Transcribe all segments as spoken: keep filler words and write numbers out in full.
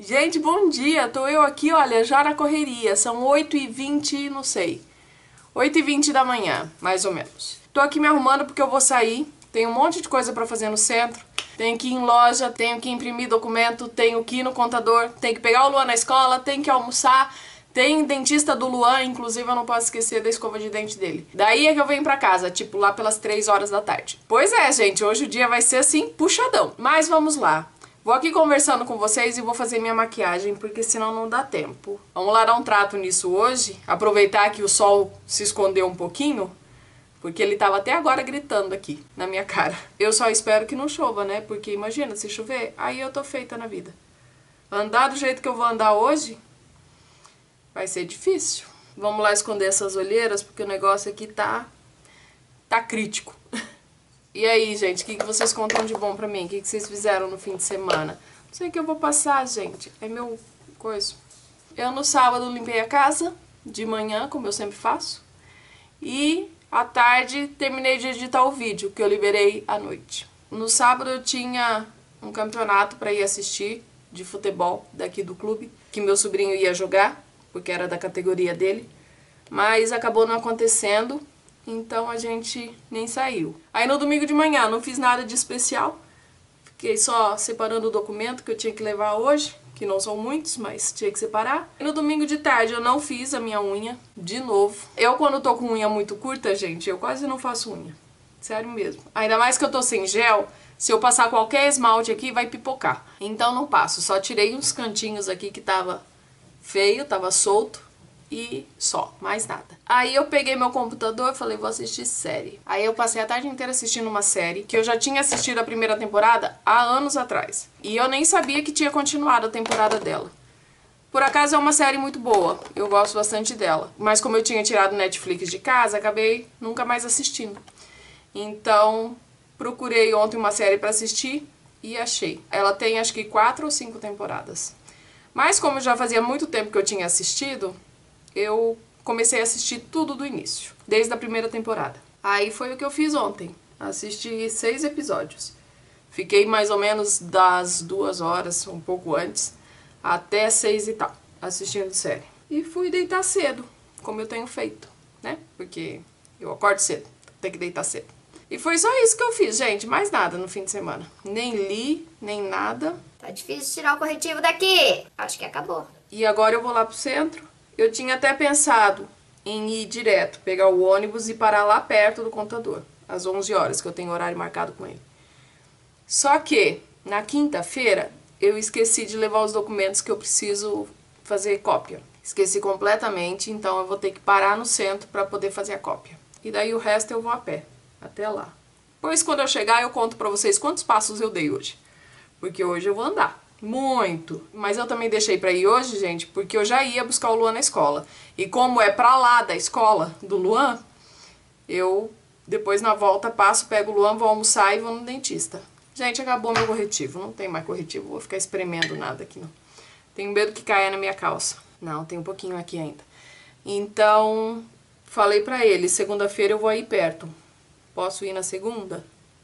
Gente, bom dia! Tô eu aqui, olha, já na correria. São oito e vinte, não sei. oito e vinte da manhã, mais ou menos. Tô aqui me arrumando porque eu vou sair. Tem um monte de coisa pra fazer no centro. Tenho que ir em loja, tenho que imprimir documento, tenho que ir no contador, tenho que pegar o Luan na escola, tenho que almoçar. Tem dentista do Luan, inclusive eu não posso esquecer da escova de dente dele. Daí é que eu venho pra casa, tipo lá pelas três horas da tarde. Pois é, gente, hoje o dia vai ser assim, puxadão. Mas vamos lá. Vou aqui conversando com vocês e vou fazer minha maquiagem, porque senão não dá tempo. Vamos lá dar um trato nisso hoje. Aproveitar que o sol se escondeu um pouquinho, porque ele tava até agora gritando aqui na minha cara. Eu só espero que não chova, né? Porque imagina, se chover, aí eu tô feita na vida. Andar do jeito que eu vou andar hoje vai ser difícil. Vamos lá esconder essas olheiras, porque o negócio aqui tá, tá crítico. E aí, gente, o que, que vocês contam de bom pra mim? O que, que vocês fizeram no fim de semana? Não sei o que eu vou passar, gente. É meu coisa. Eu no sábado limpei a casa, de manhã, como eu sempre faço. E à tarde terminei de editar o vídeo, que eu liberei à noite. No sábado eu tinha um campeonato pra ir assistir, de futebol, daqui do clube, que meu sobrinho ia jogar, porque era da categoria dele. Mas acabou não acontecendo. Então a gente nem saiu. Aí no domingo de manhã não fiz nada de especial. Fiquei só separando o documento que eu tinha que levar hoje, que não são muitos, mas tinha que separar. E no domingo de tarde eu não fiz a minha unha, de novo. Eu quando tô com unha muito curta, gente, eu quase não faço unha. Sério mesmo. Ainda mais que eu tô sem gel, se eu passar qualquer esmalte aqui vai pipocar. Então não passo, só tirei uns cantinhos aqui que tava feio, tava solto. E só, mais nada. Aí eu peguei meu computador e falei, vou assistir série. Aí eu passei a tarde inteira assistindo uma série que eu já tinha assistido a primeira temporada há anos atrás. E eu nem sabia que tinha continuado a temporada dela. Por acaso é uma série muito boa, eu gosto bastante dela. Mas como eu tinha tirado Netflix de casa, acabei nunca mais assistindo. Então, procurei ontem uma série pra assistir e achei. Ela tem acho que quatro ou cinco temporadas. Mas como já fazia muito tempo que eu tinha assistido, eu comecei a assistir tudo do início, desde a primeira temporada. Aí foi o que eu fiz ontem, assisti seis episódios. Fiquei mais ou menos das duas horas, um pouco antes, até seis e tal, assistindo série. E fui deitar cedo, como eu tenho feito, né? Porque eu acordo cedo, tenho que deitar cedo. E foi só isso que eu fiz, gente, mais nada no fim de semana. Nem li, nem nada. Tá difícil tirar o corretivo daqui. Acho que acabou. E agora eu vou lá pro centro. Eu tinha até pensado em ir direto, pegar o ônibus e parar lá perto do contador, às onze horas, que eu tenho horário marcado com ele. Só que, na quinta-feira, eu esqueci de levar os documentos que eu preciso fazer cópia. Esqueci completamente, então eu vou ter que parar no centro para poder fazer a cópia. E daí o resto eu vou a pé, até lá. Depois, quando eu chegar, eu conto pra vocês quantos passos eu dei hoje. Porque hoje eu vou andar. Muito. Mas eu também deixei pra ir hoje, gente, porque eu já ia buscar o Luan na escola. E como é pra lá da escola do Luan, eu depois na volta passo, pego o Luan, vou almoçar e vou no dentista. Gente, acabou meu corretivo. Não tem mais corretivo, vou ficar espremendo nada aqui não. Tenho medo que caia na minha calça. Não, tem um pouquinho aqui ainda. Então, falei pra ele, segunda-feira eu vou aí perto. Posso ir na segunda?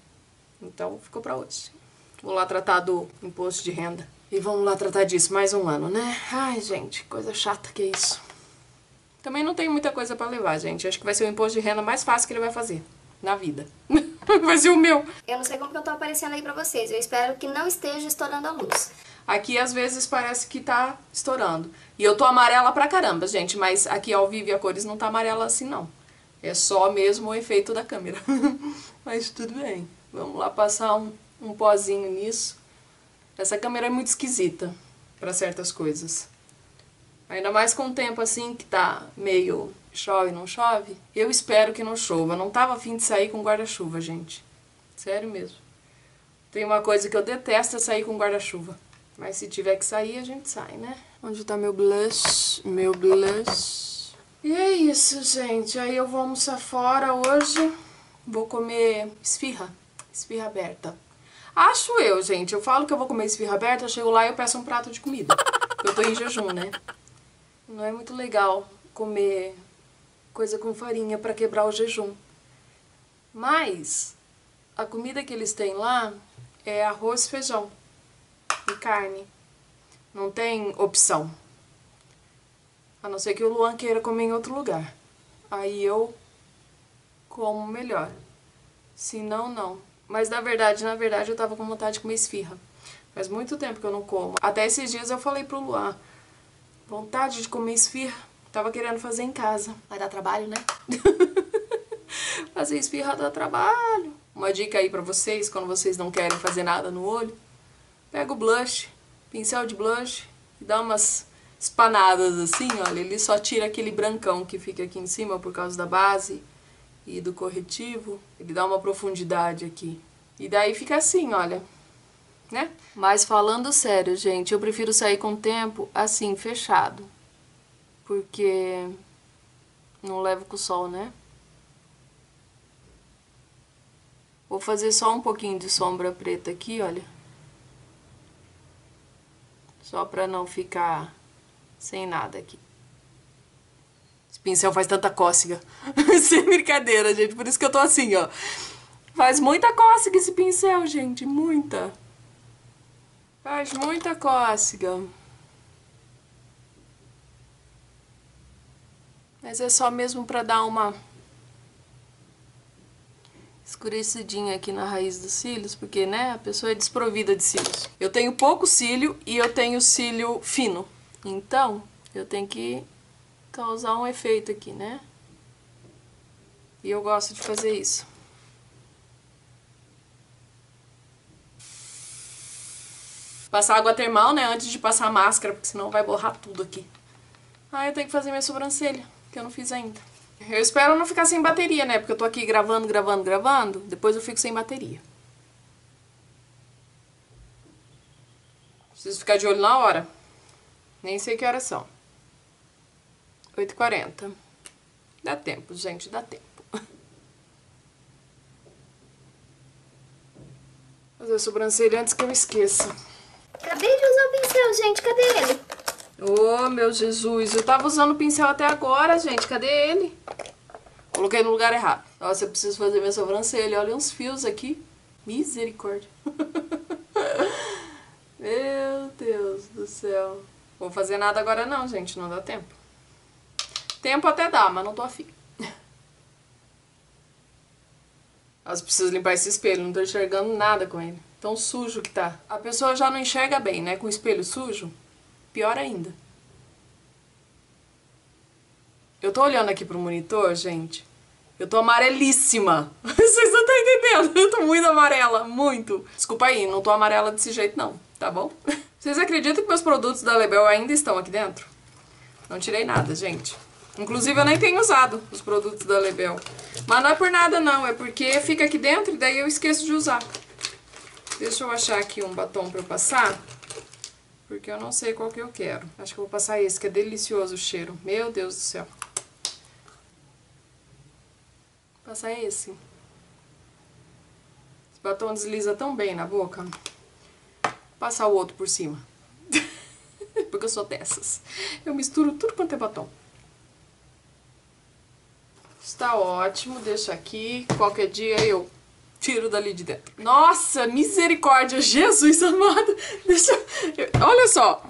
Então, ficou pra hoje. Vou lá tratar do imposto de renda. E vamos lá tratar disso mais um ano, né? Ai, gente, coisa chata que é isso. Também não tem muita coisa pra levar, gente. Acho que vai ser o imposto de renda mais fácil que ele vai fazer na vida. Vai ser o meu. Eu não sei como que eu tô aparecendo aí pra vocês. Eu espero que não esteja estourando a luz. Aqui, às vezes, parece que tá estourando. E eu tô amarela pra caramba, gente. Mas aqui ao vivo e a cores não tá amarela assim, não. É só mesmo o efeito da câmera. Mas tudo bem. Vamos lá passar um... um pozinho nisso. Essa câmera é muito esquisita para certas coisas. Ainda mais com o tempo assim que tá meio chove, não chove. Eu espero que não chova. Não tava a fim de sair com guarda-chuva, gente. Sério mesmo. Tem uma coisa que eu detesto é sair com guarda-chuva. Mas se tiver que sair, a gente sai, né? Onde tá meu blush? Meu blush. E é isso, gente. Aí eu vou almoçar fora hoje. Vou comer esfirra. Esfirra aberta. Acho eu, gente. Eu falo que eu vou comer esfirra aberta, eu chego lá e eu peço um prato de comida. Eu tô em jejum, né? Não é muito legal comer coisa com farinha pra quebrar o jejum. Mas a comida que eles têm lá é arroz, feijão e carne. Não tem opção. A não ser que o Luan queira comer em outro lugar. Aí eu como melhor. Se não, não. Mas na verdade, na verdade eu tava com vontade de comer esfirra. Faz muito tempo que eu não como. Até esses dias eu falei pro Luan, vontade de comer esfirra. Tava querendo fazer em casa. Vai dar trabalho, né? Fazer esfirra dá trabalho. Uma dica aí pra vocês, quando vocês não querem fazer nada no olho. Pega o blush, pincel de blush e dá umas espanadas assim, olha. Ele só tira aquele brancão que fica aqui em cima por causa da base e do corretivo. Ele dá uma profundidade aqui. E daí fica assim, olha. Né? Mas falando sério, gente, eu prefiro sair com o tempo assim, fechado. Porque não levo com o sol, né? Vou fazer só um pouquinho de sombra preta aqui, olha. Só pra não ficar sem nada aqui. Esse pincel faz tanta cócega. Sem brincadeira, gente. Por isso que eu tô assim, ó. Faz muita cócega esse pincel, gente. Muita. Faz muita cócega. Mas é só mesmo pra dar uma escurecidinha aqui na raiz dos cílios, porque, né, a pessoa é desprovida de cílios. Eu tenho pouco cílio e eu tenho cílio fino. Então, eu tenho que causar um efeito aqui, né? E eu gosto de fazer isso. Passar água termal, né, antes de passar a máscara, porque senão vai borrar tudo aqui. Ah, eu tenho que fazer minha sobrancelha, que eu não fiz ainda. Eu espero não ficar sem bateria, né, porque eu tô aqui gravando, gravando, gravando, depois eu fico sem bateria. Preciso ficar de olho na hora. Nem sei que horas são. oito e quarenta. Dá tempo, gente, dá tempo. Fazer a sobrancelha antes que eu esqueça. Acabei de usar o pincel, gente. Cadê ele? Oh, meu Jesus. Eu tava usando o pincel até agora, gente. Cadê ele? Coloquei no lugar errado. Nossa, eu preciso fazer minha sobrancelha. Olha uns fios aqui. Misericórdia. Meu Deus do céu. Vou fazer nada agora não, gente. Não dá tempo. Tempo até dá, mas não tô afim. Nossa, preciso limpar esse espelho. Não tô enxergando nada com ele. Tão sujo que tá. A pessoa já não enxerga bem, né? Com o espelho sujo. Pior ainda. Eu tô olhando aqui pro monitor, gente. Eu tô amarelíssima. Vocês não estão entendendo. Eu tô muito amarela. Muito. Desculpa aí, não tô amarela desse jeito não. Tá bom? Vocês acreditam que meus produtos da Lebel ainda estão aqui dentro? Não tirei nada, gente. Inclusive eu nem tenho usado os produtos da Lebel. Mas não é por nada não. É porque fica aqui dentro e daí eu esqueço de usar. Deixa eu achar aqui um batom pra eu passar. Porque eu não sei qual que eu quero. Acho que eu vou passar esse, que é delicioso o cheiro. Meu Deus do céu. Vou passar esse. Esse batom desliza tão bem na boca. Vou passar o outro por cima. Porque eu sou dessas. Eu misturo tudo quanto é batom. Está ótimo. Deixa aqui. Qualquer dia eu tiro dali de dentro. Nossa, misericórdia, Jesus amado. Deixa eu... Olha só.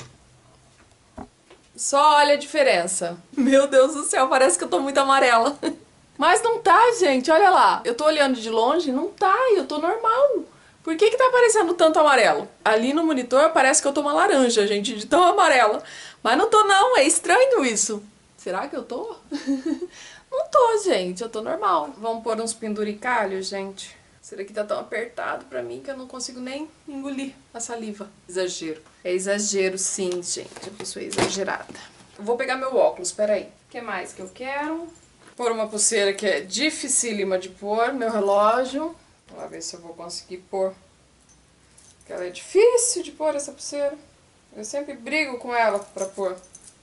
Só olha a diferença. Meu Deus do céu, parece que eu tô muito amarela. Mas não tá, gente, olha lá. Eu tô olhando de longe, não tá, eu tô normal. Por que que tá aparecendo tanto amarelo? Ali no monitor parece que eu tô uma laranja, gente, de tão amarela. Mas não tô não, é estranho isso. Será que eu tô? Não tô, gente, eu tô normal. Vamos pôr uns penduricalhos, gente. Esse daqui tá tão apertado pra mim que eu não consigo nem engolir a saliva. Exagero. É exagero, sim, gente. A pessoa é exagerada. Eu vou pegar meu óculos, peraí. O que mais que eu quero? Pôr uma pulseira que é dificílima de pôr. Meu relógio. Vamos ver se eu vou conseguir pôr. Porque ela é difícil de pôr, essa pulseira. Eu sempre brigo com ela pra pôr.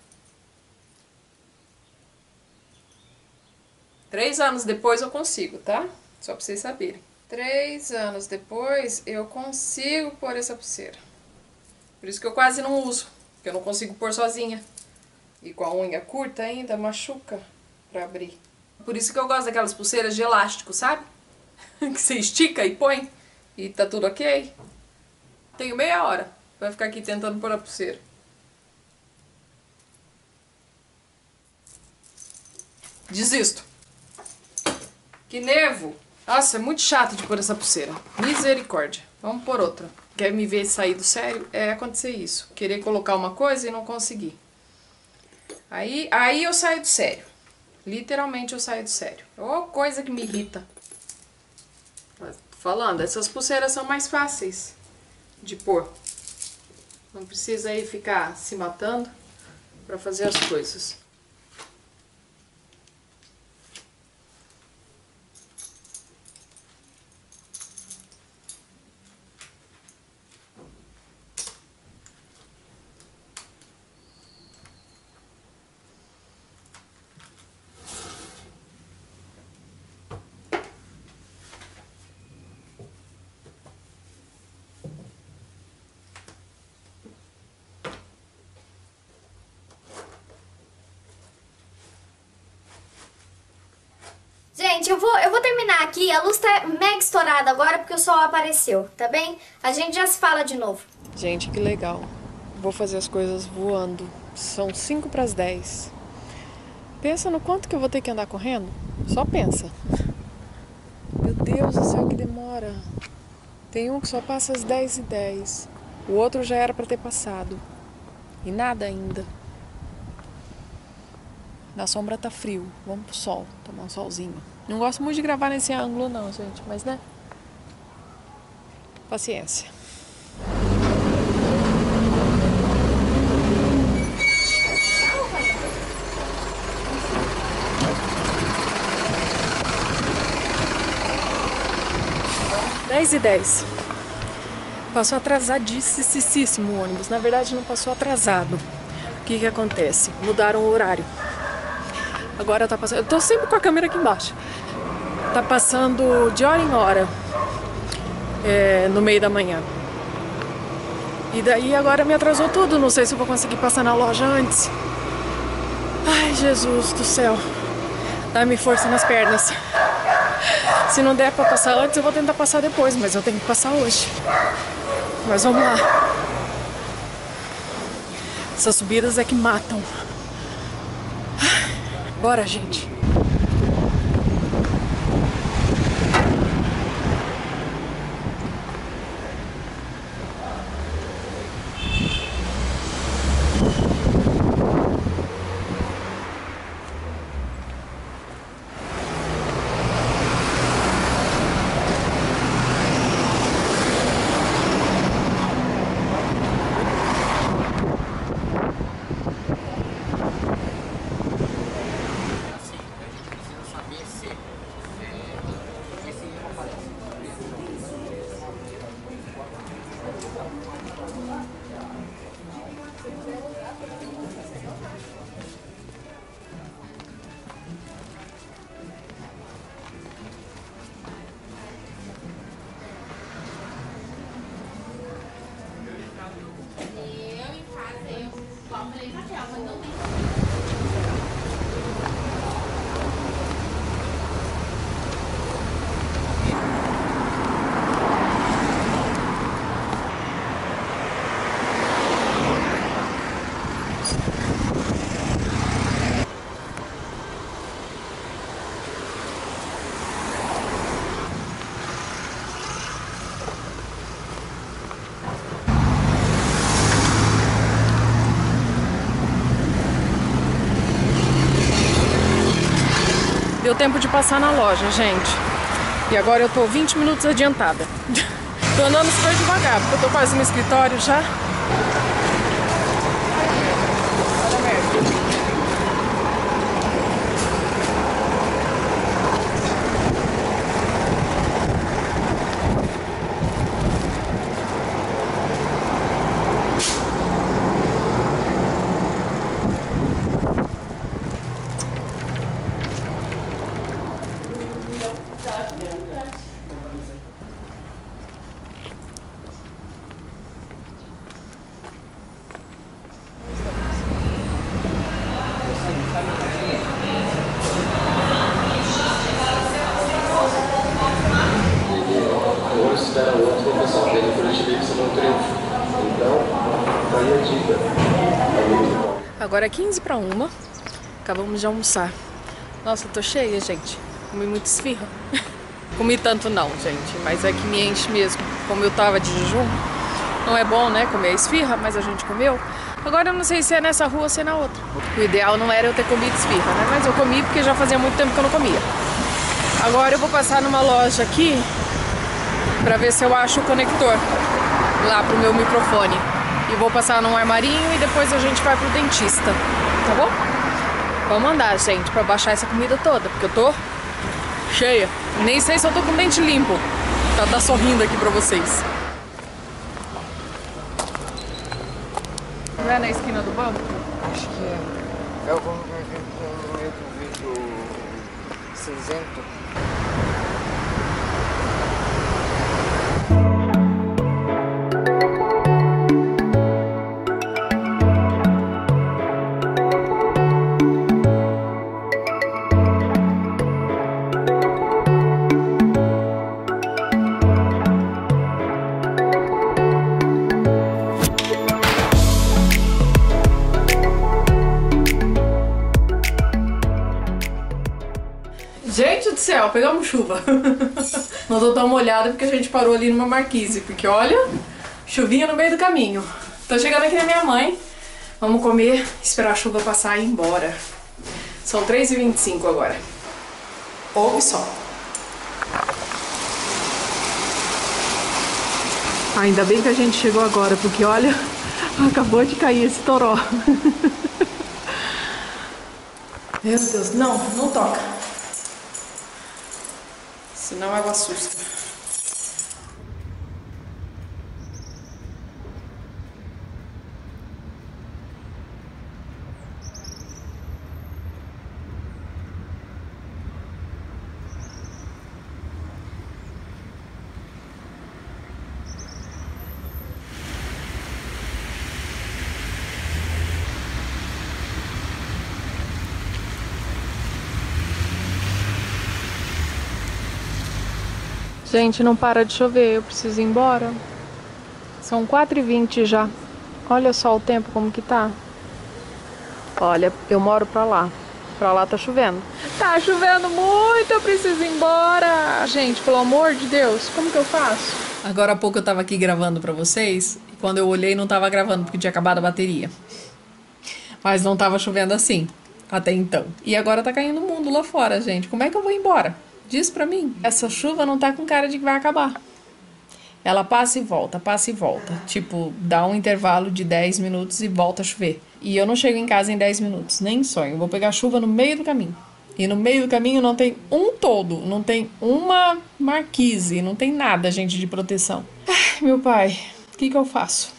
Três anos depois eu consigo, tá? Só pra vocês saberem. Três anos depois eu consigo pôr essa pulseira. Por isso que eu quase não uso. Porque eu não consigo pôr sozinha. E com a unha curta ainda, machuca pra abrir. Por isso que eu gosto daquelas pulseiras de elástico, sabe? Que você estica e põe. E tá tudo ok. Tenho meia hora Vai ficar aqui tentando pôr a pulseira. Desisto. Que nervo. Nossa, é muito chato de pôr essa pulseira. Misericórdia. Vamos pôr outra. Quer me ver sair do sério? É acontecer isso. Querer colocar uma coisa e não conseguir. Aí, aí eu saio do sério. Literalmente eu saio do sério. Ô, coisa que me irrita. Mas, tô falando, essas pulseiras são mais fáceis de pôr. Não precisa aí ficar se matando pra fazer as coisas. Gente, eu vou, eu vou terminar aqui. A luz tá mega estourada agora porque o sol apareceu, tá bem? A gente já se fala de novo. Gente, que legal. Vou fazer as coisas voando. São cinco para as dez. Pensa no quanto que eu vou ter que andar correndo? Só pensa. Meu Deus do céu, que demora. Tem um que só passa às dez e dez. O outro já era para ter passado. E nada ainda. Na sombra tá frio. Vamos pro sol, tomar um solzinho. Não gosto muito de gravar nesse ângulo não, gente. Mas, né? Paciência. dez e dez. Passou atrasadíssimo o ônibus. Na verdade, não passou atrasado. O que que acontece? Mudaram o horário. Agora tá passando... Eu tô sempre com a câmera aqui embaixo. Tá passando de hora em hora. É, no meio da manhã. E daí agora me atrasou tudo. Não sei se eu vou conseguir passar na loja antes. Ai, Jesus do céu. Dá-me força nas pernas. Se não der pra passar antes, eu vou tentar passar depois. Mas eu tenho que passar hoje. Mas vamos lá. Essas subidas é que matam. Bora, gente. Deu tempo de passar na loja, gente. E agora eu tô vinte minutos adiantada. Tô andando super devagar, porque eu tô quase no escritório já. Olha a merda. Espera outro, o pessoal dele por Curitiba, que você não triunfa. Então, Agora é quinze para uma. Acabamos de almoçar. Nossa, eu tô cheia, gente. Comi muito esfirra. Comi tanto não, gente, mas é que me enche mesmo. Como eu tava de jejum, não é bom, né, comer esfirra, mas a gente comeu. Agora eu não sei se é nessa rua ou se é na outra. O ideal não era eu ter comido esfirra, né, mas eu comi porque já fazia muito tempo que eu não comia. Agora eu vou passar numa loja aqui pra ver se eu acho o conector lá pro meu microfone. E vou passar num armarinho e depois a gente vai pro dentista, tá bom? Vamos andar, gente, pra baixar essa comida toda, porque eu tô cheia. Nem sei se eu tô com o dente limpo. Tá, tá sorrindo aqui pra vocês. Não é na esquina do banco? Acho que é. É o banco no meio do vidro cinzento. Gente do céu, pegamos chuva. Não tô tão molhada porque a gente parou ali numa marquise. Porque olha, chuvinha no meio do caminho. Tô chegando aqui na minha mãe. Vamos comer, esperar a chuva passar e ir embora. São três e vinte e cinco agora. Ouve só. Ainda bem que a gente chegou agora, porque olha, acabou de cair esse toró. Meu Deus, não, não toca. Senão ela assusta. Gente, não para de chover, eu preciso ir embora. São quatro e vinte já. Olha só o tempo como que tá. Olha, eu moro pra lá. Pra lá tá chovendo. Tá chovendo muito, eu preciso ir embora. Gente, pelo amor de Deus, como que eu faço? Agora há pouco eu tava aqui gravando pra vocês. E quando eu olhei não tava gravando porque tinha acabado a bateria. Mas não tava chovendo assim, até então. E agora tá caindo o mundo lá fora, gente. Como é que eu vou embora? Diz pra mim. Essa chuva não tá com cara de que vai acabar. Ela passa e volta, passa e volta. Tipo, dá um intervalo de dez minutos e volta a chover. E eu não chego em casa em dez minutos, nem sonho. Eu vou pegar chuva no meio do caminho. E no meio do caminho não tem um toldo, não tem uma marquise, não tem nada, gente, de proteção. Ai, meu pai, o que que eu faço?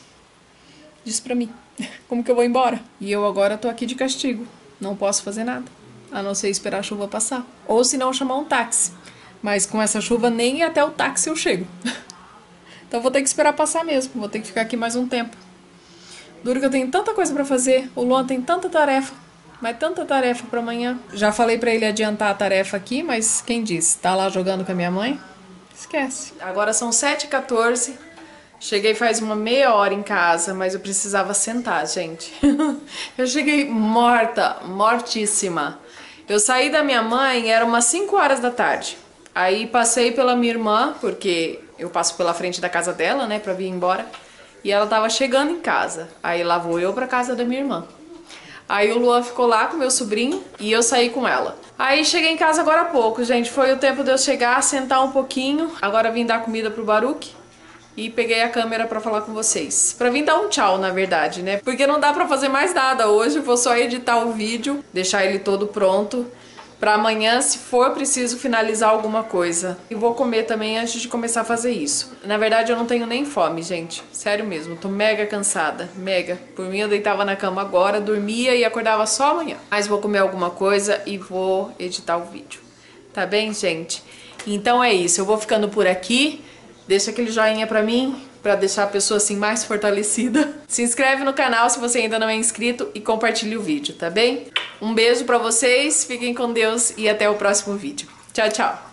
Diz pra mim. Como que eu vou embora? E eu agora tô aqui de castigo. Não posso fazer nada. A não ser esperar a chuva passar. Ou se não, chamar um táxi. Mas com essa chuva nem até o táxi eu chego. Então vou ter que esperar passar mesmo. Vou ter que ficar aqui mais um tempo. Duro que eu tenho tanta coisa pra fazer. O Luan tem tanta tarefa. Mas tanta tarefa pra amanhã. Já falei pra ele adiantar a tarefa aqui, mas quem disse? Tá lá jogando com a minha mãe? Esquece. Agora são sete e quatorze. Cheguei faz uma meia hora em casa, mas eu precisava sentar, gente. Eu cheguei morta, mortíssima. Eu saí da minha mãe, era umas cinco horas da tarde. Aí passei pela minha irmã, porque eu passo pela frente da casa dela, né, pra vir embora. E ela tava chegando em casa. Aí lá vou eu pra casa da minha irmã. Aí o Luan ficou lá com meu sobrinho e eu saí com ela. Aí cheguei em casa agora há pouco, gente. Foi o tempo de eu chegar, sentar um pouquinho. Agora vim dar comida pro Baruque. E peguei a câmera pra falar com vocês. Pra vir dar um tchau, na verdade, né? Porque não dá pra fazer mais nada hoje. Vou só editar o vídeo, deixar ele todo pronto. Pra amanhã, se for preciso finalizar alguma coisa. E vou comer também antes de começar a fazer isso. Na verdade, eu não tenho nem fome, gente. Sério mesmo, tô mega cansada. Mega. Por mim, eu deitava na cama agora, dormia e acordava só amanhã. Mas vou comer alguma coisa e vou editar o vídeo. Tá bem, gente? Então é isso. Eu vou ficando por aqui. Deixa aquele joinha pra mim, pra deixar a pessoa assim mais fortalecida. Se inscreve no canal se você ainda não é inscrito e compartilha o vídeo, tá bem? Um beijo pra vocês, fiquem com Deus e até o próximo vídeo. Tchau, tchau!